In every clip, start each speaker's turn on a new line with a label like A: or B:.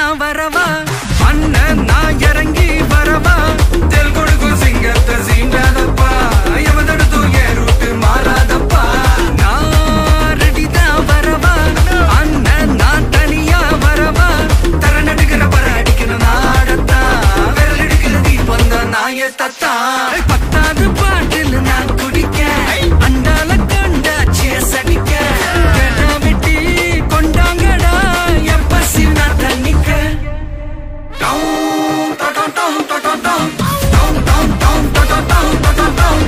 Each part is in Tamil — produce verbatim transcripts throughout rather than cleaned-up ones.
A: தான் வரவா அண்ணன் நான் இறங்கி வரவா தெல் கொடுக்கும் சிங்கத்தை சீண்டாதப்பா எவதடுத்து ஏ ரூட்டு மாறாதப்பா நான் ரெடி தான் வரவா அண்ணன் நான் தனியா வரவா தர நடுக்கிற பர அடிக்கணும் நாடத்தா விரல் எடுக்கிற தீபம் தான் நாய தத்தா பத்தாவது பாட்டில் நான் குடிக்க அண்டால கண்டா சேஸ் அடிக்க கடா வெட்டி கொண்டாங்கடா எப்ப சின்ன தண்ணிக்க down down down down down down down down down down down down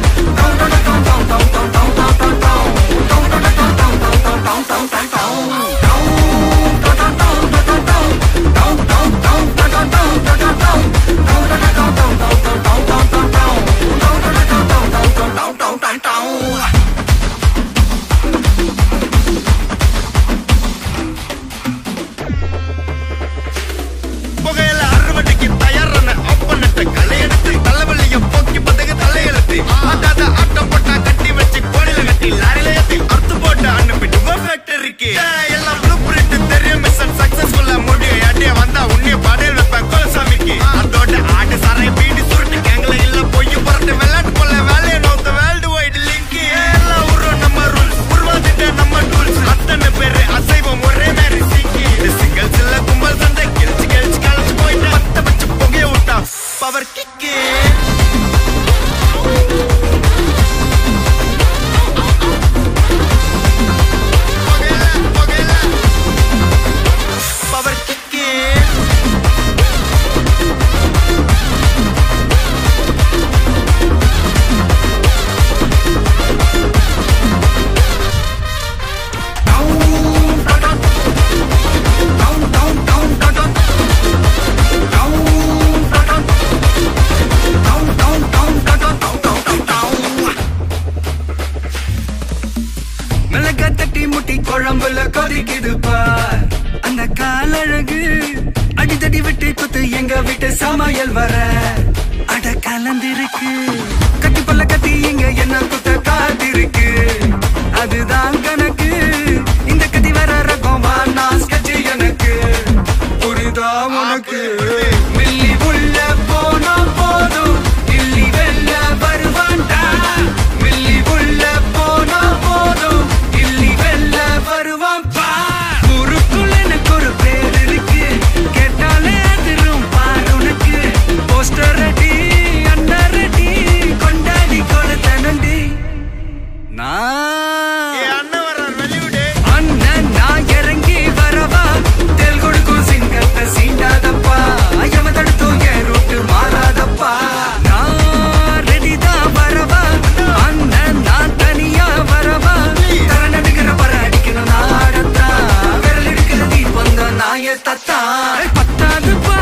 A: குழம்புல கொதிக்குது பார் அந்த காலழகு அடித்தடி விட்டு குத்து எங்க வீட்டு சமையல் வர அட கலந்திருக்கு கட்டி பல்ல கட்டி இங்க என்ன குத்த காத்திருக்கு அதுதான் கணக்கு இந்த கத்தி வர ரகம் வானா ஸ்கெட்ச் எனக்கு புரிதா உனக்கு மில்லி உள்ள போனா போதும் இல்லி வெல்ல வருவான்டா மில்லி உள்ள போனா போதும் இல்லி வெல்ல வருவான் பா ஊருக்குள்ள எனக்கு ஒரு பேர் இருக்கு கேட்டாலே அதிரும் பார் உனக்கு போஸ்டர் ரெடி அண்டர் ரெடி கொண்டாடி கொளுத்த நண்டி நான் அண்ணன் வர வெளிவிடு அண்ணன் நான் இறங்கி வரவா தெல் கொடுக்கும் சிங்கத்தை சீண்டாதப்பா எவன் தடுத்தும் என் ரூட்டு மாறாதப்பா நான் ரெடி தான் வரவா அண்ணன் நான் தனியா வரவா தர நடுக்கிற பர அடிக்கணும் நாடத்தா விரல் எடுக்கிற தீபம் தான் நாய தத்தா பத்தாவது